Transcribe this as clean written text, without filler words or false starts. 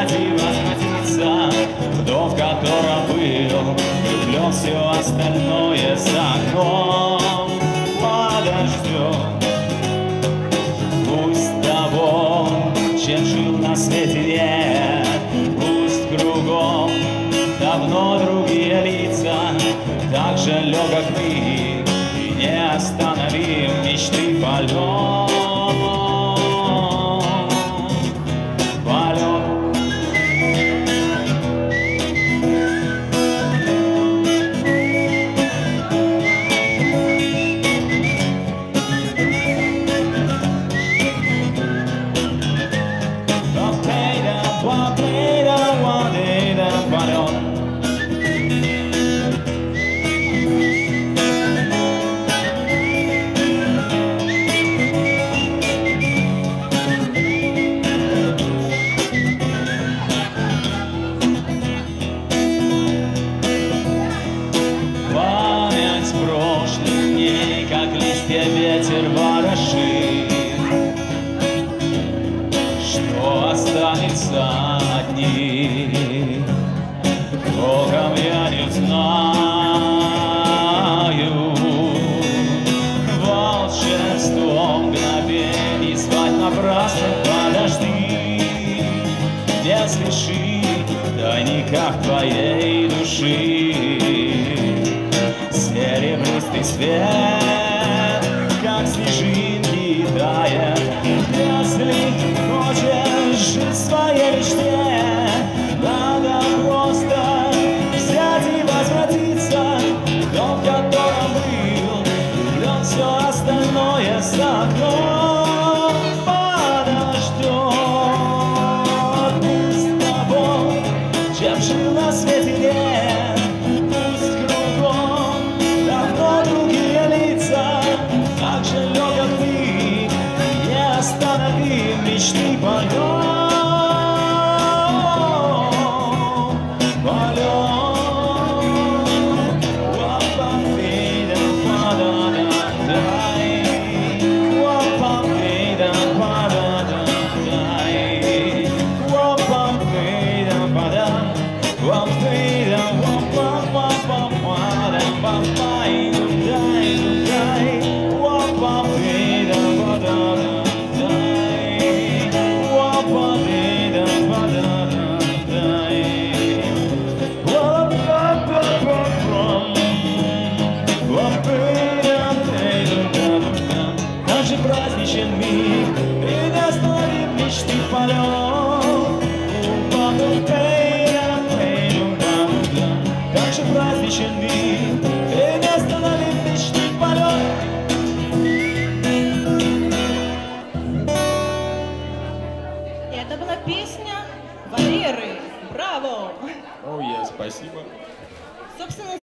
взять и возвратиться в дом, в котором был влюблен, все остальное за окном подождем. Пусть того, чем жил на свете, нет, пусть кругом давно другие лица, так же легок мы и не остановим мечты полет. Ветер ворошит, что останется от них, Богом я не знаю. Волшебство мгновений звать напрасно, подожди, не спеши в тайниках твоей души. Серебристый свет, как снежинки тает. Если хочешь жить в своей мечте, надо просто взять и возвратиться в дом, в котором был влюблен, все остальное за окном подождет. Пусть того, чем жил на свете, нет, пусть кругом давно другие лица, так же легок ты, не остановим мечты полет. Праздничен миг, и не остановим мечты полет. Как же праздничен миг, и не остановим мечты полет. Это была песня Валеры. Браво! Спасибо. Собственно,